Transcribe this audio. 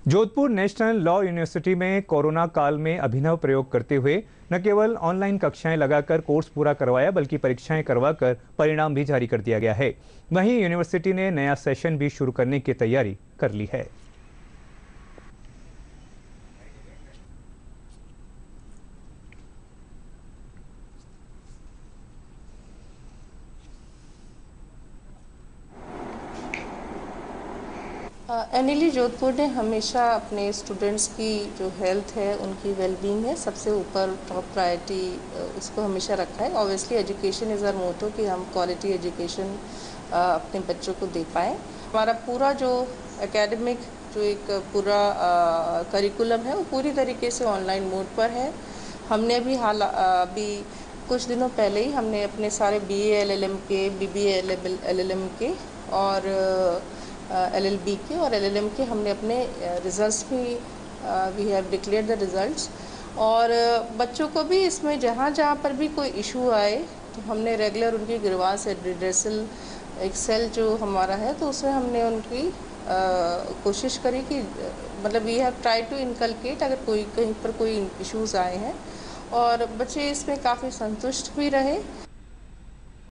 Jodhpur national law university में corona काल में अभिनव प्रयोग करते हुए न केवल ऑनलाइन कक्षाएं लगाकर कोर्स पूरा करवाया बल्कि परीक्षाएं करवाकर परिणाम भी जारी कर दिया गया है। वहीं यूनिवर्सिटी ने नया सेशन भी शुरू करने की तैयारी कर ली है। एनएलई जोधपुर ने हमेशा अपने स्टूडेंट्स की जो हेल्थ है, उनकी वेलबींग है, सबसे ऊपर टॉप प्रायोरिटी उसको हमेशा रखा है। Obviously education is our motto कि हम क्वालिटी एजुकेशन अपने बच्चों को दे पाएँ। हमारा पूरा जो एकेडमिक जो एक पूरा करिकुलम है वो पूरी तरीके से ऑनलाइन मोड पर है। हमने अभी कुछ दिनों पहले ही हमने अपने सारे बीए एलएलएम के, बीबीए एलएलएम के और एलएलबी के और एलएलएम के हमने अपने रिजल्ट्स भी we have declared the results. और बच्चों को भी इसमें जहाँ जहाँ पर भी कोई इशू आए तो हमने रेगुलर उनकी गिरवास रिड्रेसल एक सेल जो हमारा है तो उसमें हमने उनकी कोशिश करी कि मतलब we have try to inculcate अगर कोई कहीं पर कोई इश्यूज़ आए हैं और बच्चे इसमें काफ़ी संतुष्ट भी रहे।